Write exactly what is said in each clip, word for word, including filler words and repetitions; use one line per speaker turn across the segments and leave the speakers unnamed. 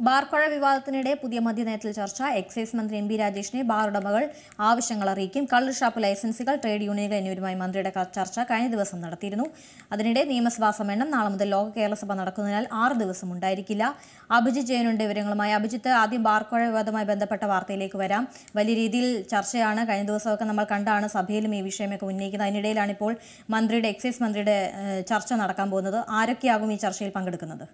ബാർക്കോഴ വിവാദത്തിനിടെ പുതിയ മദ്യനയത്തിൽ ചർച്ച. എക്സൈസ് മന്ത്രി എം പി രാജേഷിനെ ബാർ ഉടമകൾ ആവശ്യങ്ങൾ അറിയിക്കും. കള്ളുഷാപ്പ് ലൈസൻസുകൾ, ട്രേഡ് യൂണിയനുകൾ എന്നിവരുമായി മന്ത്രിയുടെ ചർച്ച കഴിഞ്ഞ ദിവസം നടത്തിയിരുന്നു. അതിനിടെ നിയമസഭാ സമ്മേളനം നാളെ മുതൽ ലോക കേരള സഭ നടക്കുന്നതിനാൽ ആറ് ദിവസം ഉണ്ടായിരിക്കില്ല. അഭിജിത്ത് ജയനുണ്ട് വിവരങ്ങളുമായി. അഭിജിത്ത്, ആദ്യം ബാർക്കോഴ വിവാദവുമായി ബന്ധപ്പെട്ട വാർത്തയിലേക്ക് വരാം. വലിയ രീതിയിൽ ചർച്ചയാണ്. കഴിഞ്ഞ ദിവസമൊക്കെ നമ്മൾ കണ്ടാണ് സഭയിലും ഈ വിഷയമൊക്കെ ഉന്നയിക്കുന്നത്. അതിനിടയിലാണ് ഇപ്പോൾ മന്ത്രിയുടെ എക്സൈസ് മന്ത്രിയുടെ ചർച്ച നടക്കാൻ പോകുന്നത്. ആരൊക്കെയാകും ഈ ചർച്ചയിൽ പങ്കെടുക്കുന്നത്?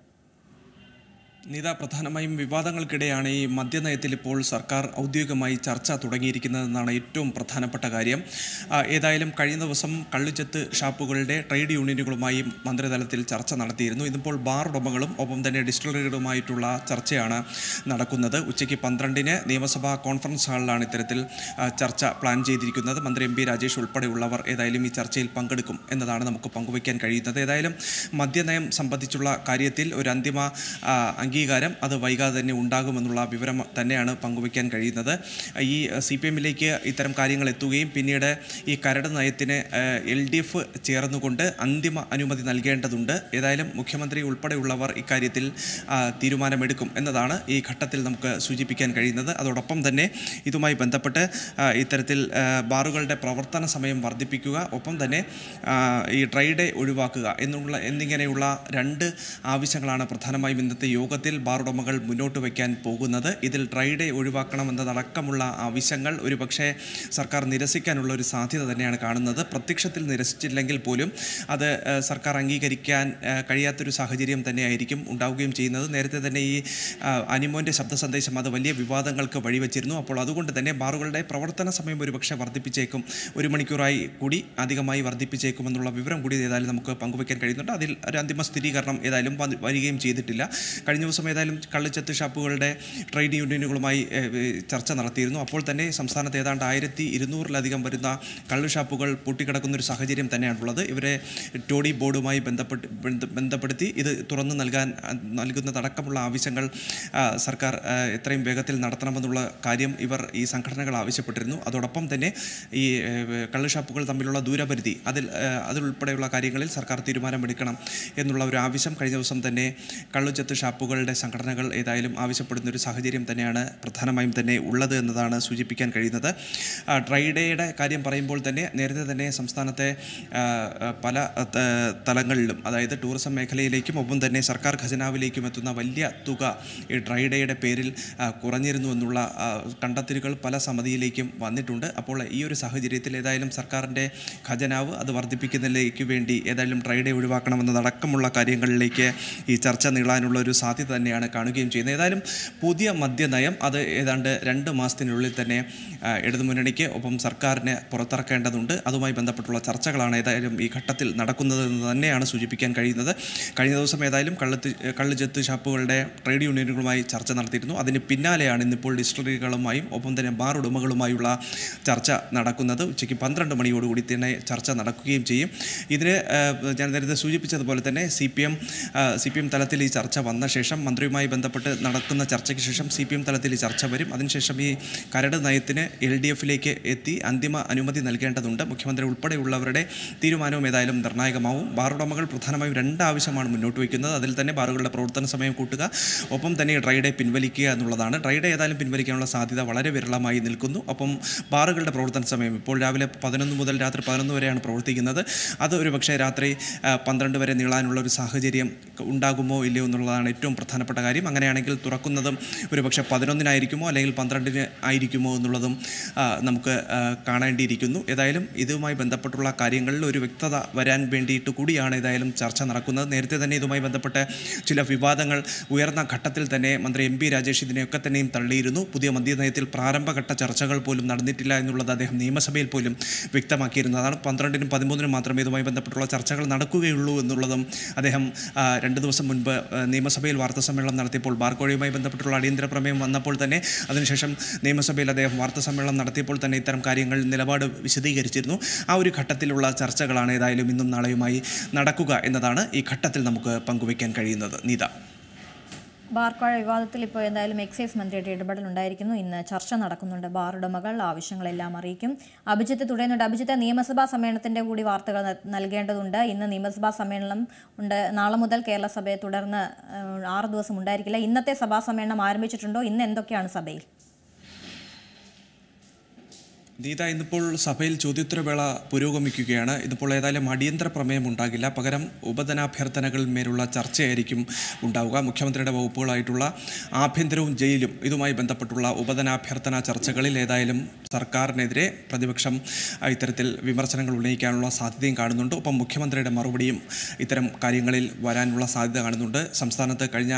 നീത, പ്രധാനമായും വിവാദങ്ങൾക്കിടെയാണ് ഈ മദ്യനയത്തിൽ ഇപ്പോൾ സർക്കാർ ഔദ്യോഗികമായി ചർച്ച തുടങ്ങിയിരിക്കുന്നതെന്നാണ് ഏറ്റവും പ്രധാനപ്പെട്ട കാര്യം. ഏതായാലും കഴിഞ്ഞ ദിവസം കള്ളുചെത്ത് ഷാപ്പുകളുടെ ട്രേഡ് യൂണിയനുകളുമായി മന്ത്രിതലത്തിൽ ചർച്ച നടത്തിയിരുന്നു. ഇതിപ്പോൾ ബാർ ഉടമകളും ഒപ്പം തന്നെ ഡിസ്റ്റിലറികളുമായിട്ടുള്ള ചർച്ചയാണ് നടക്കുന്നത്. ഉച്ചയ്ക്ക് പന്ത്രണ്ടിന് നിയമസഭാ കോൺഫറൻസ് ഹാളിലാണ് ഇത്തരത്തിൽ ചർച്ച പ്ലാൻ ചെയ്തിരിക്കുന്നത്. മന്ത്രി എം പി രാജേഷ് ഉൾപ്പെടെയുള്ളവർ ഏതായാലും ഈ ചർച്ചയിൽ പങ്കെടുക്കും എന്നതാണ് നമുക്ക് പങ്കുവയ്ക്കാൻ കഴിയുന്നത്. ഏതായാലും മദ്യനയം സംബന്ധിച്ചുള്ള കാര്യത്തിൽ ഒരു അന്തിമ അംഗീകാരം അത് വൈകാതെ തന്നെ ഉണ്ടാകുമെന്നുള്ള വിവരം തന്നെയാണ് പങ്കുവയ്ക്കാൻ കഴിയുന്നത്. ഈ സി പി എമ്മിലേക്ക് ഇത്തരം കാര്യങ്ങൾ എത്തുകയും പിന്നീട് ഈ കരട് നയത്തിന് എൽ ഡി എഫ് ചേർന്നുകൊണ്ട് അന്തിമ അനുമതി നൽകേണ്ടതുണ്ട്. ഏതായാലും മുഖ്യമന്ത്രി ഉൾപ്പെടെയുള്ളവർ ഇക്കാര്യത്തിൽ തീരുമാനമെടുക്കും എന്നതാണ് ഈ ഘട്ടത്തിൽ നമുക്ക് സൂചിപ്പിക്കാൻ കഴിയുന്നത്. അതോടൊപ്പം തന്നെ ഇതുമായി ബന്ധപ്പെട്ട് ഇത്തരത്തിൽ ബാറുകളുടെ പ്രവർത്തന സമയം വർദ്ധിപ്പിക്കുക, ഒപ്പം തന്നെ ഈ ഡ്രൈ ഡേ ഒഴിവാക്കുക എന്നുള്ള എന്നിങ്ങനെയുള്ള രണ്ട് ആവശ്യങ്ങളാണ് പ്രധാനമായും ഇന്നത്തെ യോഗത്തിൽ ബാർ ഉടമകൾ മുന്നോട്ട് വയ്ക്കാൻ പോകുന്നത്. ഇതിൽ ഡ്രൈ ഡേ ഒഴിവാക്കണമെന്നതടക്കമുള്ള ആവശ്യങ്ങൾ ഒരുപക്ഷെ സർക്കാർ നിരസിക്കാനുള്ള ഒരു സാധ്യത തന്നെയാണ് കാണുന്നത്. പ്രത്യക്ഷത്തിൽ നിരസിച്ചില്ലെങ്കിൽ പോലും അത് സർക്കാർ അംഗീകരിക്കാൻ കഴിയാത്തൊരു സാഹചര്യം തന്നെയായിരിക്കും ഉണ്ടാവുകയും ചെയ്യുന്നത്. നേരത്തെ തന്നെ ഈ അനിമോൻ്റെ ശബ്ദ സന്ദേശം അത് വലിയ വിവാദങ്ങൾക്ക് വഴിവെച്ചിരുന്നു. അപ്പോൾ അതുകൊണ്ട് തന്നെ ബാറുകളുടെ പ്രവർത്തന സമയം ഒരുപക്ഷെ വർദ്ധിപ്പിച്ചേക്കും, ഒരു മണിക്കൂറായി കൂടി അധികമായി വർദ്ധിപ്പിച്ചേക്കുമെന്നുള്ള വിവരം കൂടി ഏതായാലും നമുക്ക് പങ്കുവയ്ക്കാൻ കഴിയുന്നുണ്ട്. അതിൽ ഒരു അന്തിമ സ്ഥിരീകരണം ഏതായാലും വരികയും ചെയ്തിട്ടില്ല. കഴിഞ്ഞ ദിവസം ഏതായാലും കള്ളുചെത്ത് ഷാപ്പുകളുടെ ട്രേഡ് യൂണിയനുകളുമായി ചർച്ച നടത്തിയിരുന്നു. അപ്പോൾ തന്നെ സംസ്ഥാനത്ത് ഏതാണ്ട് ആയിരത്തി ഇരുന്നൂറിലധികം വരുന്ന കള്ളു ഷാപ്പുകൾ പൂട്ടിക്കിടക്കുന്നൊരു സാഹചര്യം തന്നെയാണുള്ളത്. ഇവരെ ടോഡി ബോർഡുമായി ബന്ധപ്പെട്ട് ബന്ധപ്പെടുത്തി ഇത് തുറന്നു നൽകാൻ നൽകുന്നതടക്കമുള്ള ആവശ്യങ്ങൾ സർക്കാർ എത്രയും വേഗത്തിൽ നടത്തണമെന്നുള്ള കാര്യം ഇവർ ഈ സംഘടനകൾ ആവശ്യപ്പെട്ടിരുന്നു. അതോടൊപ്പം തന്നെ ഈ കള്ളു ഷാപ്പുകൾ തമ്മിലുള്ള ദൂരപരിധി അതിൽ അതുൾപ്പെടെയുള്ള കാര്യങ്ങളിൽ സർക്കാർ തീരുമാനമെടുക്കണം എന്നുള്ള ഒരു ആവശ്യം കഴിഞ്ഞ ദിവസം തന്നെ കള്ളുചെത്ത് ഷാപ്പുകളുടെ സംഘടനകൾ ഏതായാലും ആവശ്യപ്പെടുന്ന ഒരു സാഹചര്യം തന്നെയാണ് പ്രധാനമായും തന്നെ ഉള്ളത് എന്നതാണ് സൂചിപ്പിക്കാൻ കഴിയുന്നത്. ഡ്രൈ ഡേയുടെ കാര്യം പറയുമ്പോൾ തന്നെ നേരത്തെ തന്നെ സംസ്ഥാനത്തെ പല തലങ്ങളിലും, അതായത് ടൂറിസം മേഖലയിലേക്കും ഒപ്പം തന്നെ സർക്കാർ ഖജനാവിലേക്കും എത്തുന്ന വലിയ തുക ഈ ഡ്രൈ ഡേയുടെ പേരിൽ കുറഞ്ഞിരുന്നു എന്നുള്ള കണ്ടെത്തലുകൾ പല സമിതിയിലേക്കും വന്നിട്ടുണ്ട്. അപ്പോൾ ഈ ഒരു സാഹചര്യത്തിൽ ഏതായാലും സർക്കാരിൻ്റെ ഖജനാവ് അത് വർദ്ധിപ്പിക്കുന്നതിലേക്ക് വേണ്ടി ഏതായാലും ഡ്രൈ ഡേ ഒഴിവാക്കണമെന്നതടക്കമുള്ള കാര്യങ്ങളിലേക്ക് ഈ ചർച്ച നീളാനുള്ള ഒരു സാധ്യത തന്നെയാണ് കാണുകയും ചെയ്യുന്നത്. ഏതായാലും പുതിയ മദ്യനയം അത് ഏതാണ്ട് രണ്ട് മാസത്തിനുള്ളിൽ തന്നെ ഇടതുമുന്നണിക്ക് ഒപ്പം സർക്കാരിന് പുറത്തിറക്കേണ്ടതുണ്ട്. അതുമായി ബന്ധപ്പെട്ടുള്ള ചർച്ചകളാണ് ഏതായാലും ഈ ഘട്ടത്തിൽ നടക്കുന്നതെന്ന് തന്നെയാണ് സൂചിപ്പിക്കാൻ കഴിയുന്നത്. കഴിഞ്ഞ ദിവസം ഏതായാലും കള്ളുത്ത് കള്ളുചെത്ത് ഷാപ്പുകളുടെ ട്രേഡ് യൂണിയനുകളുമായി ചർച്ച നടത്തിയിരുന്നു. അതിന് പിന്നാലെയാണ് ഇന്നിപ്പോൾ ഡിസ്റ്റിലറികളുമായും ഒപ്പം തന്നെ ബാർ ഉടമകളുമായുള്ള ചർച്ച നടക്കുന്നത്. ഉച്ചയ്ക്ക് പന്ത്രണ്ട് മണിയോടുകൂടി തന്നെ ചർച്ച നടക്കുകയും ചെയ്യും. ഇതിന് ഞാൻ നേരത്തെ സൂചിപ്പിച്ചതുപോലെ തന്നെ C P M C P M തലത്തിൽ ഈ ചർച്ച വന്ന ശേഷം മന്ത്രിയുമായി ബന്ധപ്പെട്ട് നടക്കുന്ന ചർച്ചയ്ക്ക് ശേഷം സി പി എം തലത്തിൽ ഈ ചർച്ച വരും. അതിനുശേഷം ഈ കരട് നയത്തിന് എൽ ഡി എഫിലേക്ക് എത്തി അന്തിമ അനുമതി നൽകേണ്ടതുണ്ട്. മുഖ്യമന്ത്രി ഉൾപ്പെടെയുള്ളവരുടെ തീരുമാനവും ഏതായാലും നിർണായകമാവും. ബാർ ഉടമകൾ പ്രധാനമായും രണ്ട് ആവശ്യമാണ് മുന്നോട്ട് വയ്ക്കുന്നത്. അതിൽ തന്നെ ബാറുകളുടെ പ്രവർത്തന സമയം കൂട്ടുക, ഒപ്പം തന്നെ ഡ്രൈ ഡേ പിൻവലിക്കുക എന്നുള്ളതാണ്. ഡ്രൈ ഡേ ഏതായാലും പിൻവലിക്കാനുള്ള സാധ്യത വളരെ വിരളമായി നിൽക്കുന്നു. ഒപ്പം ബാറുകളുടെ പ്രവർത്തന സമയം ഇപ്പോൾ രാവിലെ പതിനൊന്ന് മുതൽ രാത്രി പതിനൊന്ന് വരെയാണ് പ്രവർത്തിക്കുന്നത്. അത് ഒരു പക്ഷേ രാത്രി പന്ത്രണ്ട് വരെ നീളാനുള്ള ഒരു സാഹചര്യം ഉണ്ടാകുമോ ഇല്ലയോ എന്നുള്ളതാണ് ഏറ്റവും പ്രധാനപ്പെട്ട കാര്യം. അങ്ങനെയാണെങ്കിൽ തുറക്കുന്നതും ഒരു പക്ഷേ പതിനൊന്നിനായിരിക്കുമോ അല്ലെങ്കിൽ പന്ത്രണ്ടിന് ആയിരിക്കുമോ എന്നുള്ളതും നമുക്ക് കാണേണ്ടിയിരിക്കുന്നു. ഏതായാലും ഇതുമായി ബന്ധപ്പെട്ടുള്ള കാര്യങ്ങളിൽ ഒരു വ്യക്തത വരാൻ വേണ്ടിയിട്ട് കൂടിയാണ് ഏതായാലും ചർച്ച നടക്കുന്നത്. നേരത്തെ തന്നെ ഇതുമായി ബന്ധപ്പെട്ട് ചില വിവാദങ്ങൾ ഉയർന്ന ഘട്ടത്തിൽ തന്നെ മന്ത്രി എം പി രാജേഷ് ഇതിനെയൊക്കെ തന്നെയും തള്ളിയിരുന്നു. പുതിയ മദ്യനയത്തിൽ പ്രാരംഭഘട്ട ചർച്ചകൾ പോലും നടന്നിട്ടില്ല എന്നുള്ളത് അദ്ദേഹം നിയമസഭയിൽ പോലും വ്യക്തമാക്കിയിരുന്നതാണ്. പന്ത്രണ്ടിനും പതിമൂന്നിനും മാത്രമേ ഇതുമായി ബന്ധപ്പെട്ടുള്ള ചർച്ചകൾ നടക്കുകയുള്ളൂ എന്നുള്ളതും അദ്ദേഹം രണ്ട് ദിവസം മുൻപ് നിയമസഭയിൽ വാർത്താ സമ്മേളനം നടത്തിയപ്പോൾ ബാർക്കോഴയുമായി ബന്ധപ്പെട്ടുള്ള അടിയന്തര പ്രമേയം വന്നപ്പോൾ തന്നെ അതിനുശേഷം നിയമസഭയിൽ അദ്ദേഹം വാർത്താ സമ്മേളനം നടത്തിയപ്പോൾ തന്നെ ഇത്തരം കാര്യങ്ങൾ നിലപാട് വിശദീകരിച്ചിരുന്നു. ആ ഒരു ഘട്ടത്തിലുള്ള ചർച്ചകളാണ് ഏതായാലും ഇന്നും നാളെയുമായി നടക്കുക എന്നതാണ് ഈ ഘട്ടത്തിൽ നമുക്ക് പങ്കുവയ്ക്കാൻ കഴിയുന്നത്. നീത.
ബാർക്കോഴ വിവാദത്തിൽ ഇപ്പോൾ എന്തായാലും എക്സൈസ് മന്ത്രിയുടെ ഇടപെടൽ ഉണ്ടായിരിക്കുന്നു. ഇന്ന് ചർച്ച നടക്കുന്നുണ്ട്. ബാർ ഉടമകൾ ആവശ്യങ്ങളെല്ലാം അറിയിക്കും. അഭിജിത്ത് തുടരുന്നുണ്ട്. അഭിജിത്ത്, നിയമസഭാ സമ്മേളനത്തിന്റെ കൂടി വാർത്തകൾ നൽകേണ്ടതുണ്ട്. ഇന്ന് നിയമസഭാ സമ്മേളനം ഉണ്ട്. നാളെ മുതൽ കേരള സഭയെ തുടർന്ന് ആറ് ദിവസം ഉണ്ടായിരിക്കില്ല. ഇന്നത്തെ സഭാ സമ്മേളനം ആരംഭിച്ചിട്ടുണ്ടോ? ഇന്ന് എന്തൊക്കെയാണ് സഭയിൽ?
നീത, ഇന്നിപ്പോൾ സഭയിൽ ചോദ്യോത്തരവേള പുരോഗമിക്കുകയാണ്. ഇതിപ്പോൾ ഏതായാലും അടിയന്തര പ്രമേയം ഉണ്ടാകില്ല. പകരം ഉപധനാഭ്യർത്ഥനകളിന്മേലുള്ള ചർച്ചയായിരിക്കും ഉണ്ടാവുക. മുഖ്യമന്ത്രിയുടെ വകുപ്പുകളായിട്ടുള്ള ആഭ്യന്തരവും ജയിലും ഇതുമായി ബന്ധപ്പെട്ടുള്ള ഉപധനാഭ്യർത്ഥന ചർച്ചകളിൽ ഏതായാലും സർക്കാരിനെതിരെ പ്രതിപക്ഷം ഇത്തരത്തിൽ വിമർശനങ്ങൾ ഉന്നയിക്കാനുള്ള സാധ്യതയും കാണുന്നുണ്ട്. ഒപ്പം മുഖ്യമന്ത്രിയുടെ മറുപടിയും ഇത്തരം കാര്യങ്ങളിൽ വരാനുള്ള സാധ്യത കാണുന്നുണ്ട്. സംസ്ഥാനത്ത് കഴിഞ്ഞ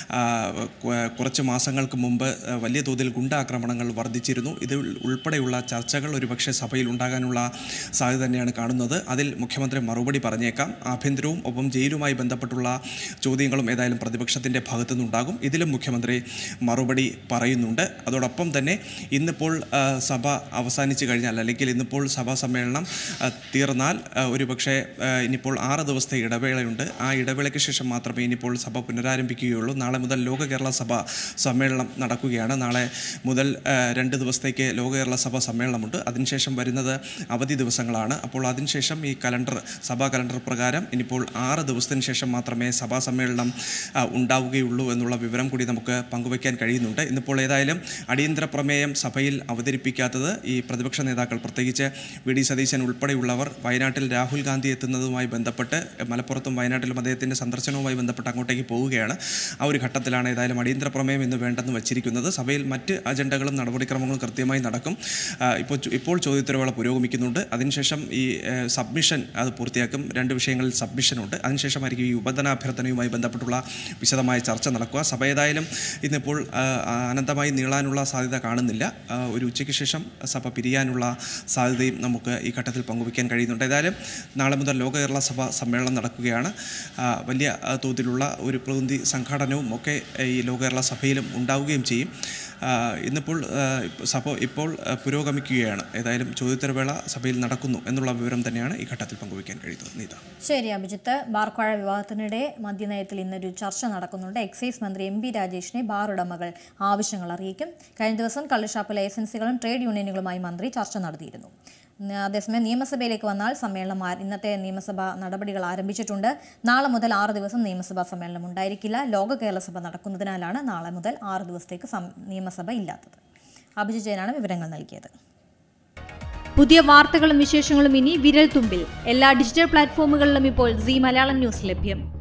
കുറച്ച് മാസങ്ങൾക്ക് മുമ്പ് വലിയ തോതിൽ ഗുണ്ടാക്രമണങ്ങൾ വർദ്ധിച്ചിരുന്നു. ഇത് ഉൾപ്പെടെയുള്ള ചർച്ച ഒരുപക്ഷെ സഭയിൽ ഉണ്ടാകാനുള്ള സാധ്യത തന്നെയാണ് കാണുന്നത്. അതിൽ മുഖ്യമന്ത്രി മറുപടി പറഞ്ഞേക്കാം. ആഭ്യന്തരവും ഒപ്പം ജയിലുമായി ബന്ധപ്പെട്ടുള്ള ചോദ്യങ്ങളും ഏതായാലും പ്രതിപക്ഷത്തിൻ്റെ ഭാഗത്തു നിന്നുണ്ടാകും. ഇതിലും മുഖ്യമന്ത്രി മറുപടി പറയുന്നുണ്ട്. അതോടൊപ്പം തന്നെ ഇന്നിപ്പോൾ സഭ അവസാനിച്ചു കഴിഞ്ഞാൽ, അല്ലെങ്കിൽ ഇന്നിപ്പോൾ സഭാ സമ്മേളനം തീർന്നാൽ ഒരുപക്ഷെ ഇനിയിപ്പോൾ ആറ് ദിവസത്തെ ഇടവേളയുണ്ട്. ആ ഇടവേളയ്ക്ക് ശേഷം മാത്രമേ ഇനിയിപ്പോൾ സഭ പുനരാരംഭിക്കുകയുള്ളൂ. നാളെ മുതൽ ലോക കേരള സഭ സമ്മേളനം നടക്കുകയാണ്. നാളെ മുതൽ രണ്ട് ദിവസത്തേക്ക് ലോക കേരള സഭ സമ്മേളനം ഉണ്ട്. അതിനുശേഷം വരുന്നത് അവധി ദിവസങ്ങളാണ്. അപ്പോൾ അതിനുശേഷം ഈ കലണ്ടർ സഭാ കലണ്ടർ പ്രകാരം ഇനിയിപ്പോൾ ആറ് ദിവസത്തിന് ശേഷം മാത്രമേ സഭാ സമ്മേളനം ഉണ്ടാവുകയുള്ളൂ എന്നുള്ള വിവരം കൂടി നമുക്ക് പങ്കുവയ്ക്കാൻ കഴിയുന്നുണ്ട്. ഇന്നിപ്പോൾ ഏതായാലും അടിയന്തര പ്രമേയം സഭയിൽ അവതരിപ്പിക്കാത്തത് ഈ പ്രതിപക്ഷ നേതാക്കൾ, പ്രത്യേകിച്ച് വി ഡി സതീശൻ ഉൾപ്പെടെയുള്ളവർ വയനാട്ടിൽ രാഹുൽ ഗാന്ധി എത്തുന്നതുമായി ബന്ധപ്പെട്ട്, മലപ്പുറത്തും വയനാട്ടിലും അദ്ദേഹത്തിൻ്റെ സന്ദർശനവുമായി ബന്ധപ്പെട്ട് അങ്ങോട്ടേക്ക് പോവുകയാണ്. ആ ഒരു ഘട്ടത്തിലാണ് ഏതായാലും അടിയന്തര പ്രമേയം ഇന്ന് വേണ്ടെന്ന് വച്ചിരിക്കുന്നത്. സഭയിൽ മറ്റ് അജണ്ടകളും നടപടിക്രമങ്ങളും കൃത്യമായി നടക്കും. ഇപ്പോൾ ഇപ്പോൾ ചോദ്യോത്തരവേള പുരോഗമിക്കുന്നുണ്ട്. അതിനുശേഷം ഈ സബ്മിഷൻ അത് പൂർത്തിയാക്കും. രണ്ട് വിഷയങ്ങളിൽ സബ്മിഷനുണ്ട്. അതിനുശേഷമായിരിക്കും ഈ ഉപധനാഭ്യർത്ഥനയുമായി ബന്ധപ്പെട്ടുള്ള വിശദമായ ചർച്ച നടക്കുക. സഭ ഏതായാലും ഇന്നിപ്പോൾ അനന്തമായി നീളാനുള്ള സാധ്യത കാണുന്നില്ല. ഒരു ഉച്ചയ്ക്ക് ശേഷം സഭ പിരിയാനുള്ള സാധ്യതയും നമുക്ക് ഈ ഘട്ടത്തിൽ പങ്കുവയ്ക്കാൻ കഴിയുന്നുണ്ട്. ഏതായാലും നാളെ മുതൽ ലോക കേരള സഭ സമ്മേളനം നടക്കുകയാണ്. വലിയ തോതിലുള്ള ഒരു പ്രതിനിധി സംഘാടനവും ഒക്കെ ഈ ലോക കേരള സഭയിലും ഉണ്ടാവുകയും ചെയ്യും. ഇന്നിപ്പോൾ സഭ ഇപ്പോൾ പുരോഗമിക്കുകയാണ്. ഏതായാലും ചോദ്യോത്തരവേള സഭയിൽ നടക്കുന്നു എന്നുള്ള വിവരം തന്നെയാണ് ഈ ഘട്ടത്തിൽ പങ്കുവയ്ക്കാൻ കഴിയുന്നത്. നീത,
ശരി അഭിജിത്ത്. ബാർക്കോഴ വിവാദത്തിനിടെ മദ്യനയത്തിൽ ഇന്നൊരു ചർച്ച നടക്കുന്നുണ്ട്. എക്സൈസ് മന്ത്രി എം പി രാജേഷിനെ ബാർ ഉടമകൾ ആവശ്യങ്ങൾ അറിയിക്കും. കഴിഞ്ഞ ദിവസം കള്ളുഷാപ്പ് ലൈസൻസുകളും ട്രേഡ് യൂണിയനുകളുമായി മന്ത്രി ചർച്ച നടത്തിയിരുന്നു. അതേസമയം നിയമസഭയിലേക്ക് വന്നാൽ സമ്മേളനം ഇന്നത്തെ നിയമസഭാ നടപടികൾ ആരംഭിച്ചിട്ടുണ്ട്. നാളെ മുതൽ ആറ് ദിവസം നിയമസഭാ സമ്മേളനം ഉണ്ടായിരിക്കില്ല. ലോക കേരള സഭ നടക്കുന്നതിനാലാണ് നാളെ മുതൽ ആറ് ദിവസത്തേക്ക് നിയമസഭ ഇല്ലാത്തത്. അഭിജിത്ത് ജയനാണ് വിവരങ്ങൾ നൽകിയത്.
പുതിയ വാർത്തകളും വിശേഷങ്ങളും ഇനി വിരൽ തുമ്പിൽ. എല്ലാ ഡിജിറ്റൽ പ്ലാറ്റ്ഫോമുകളിലും ഇപ്പോൾ സീ മലയാളം ന്യൂസ് ലഭ്യം.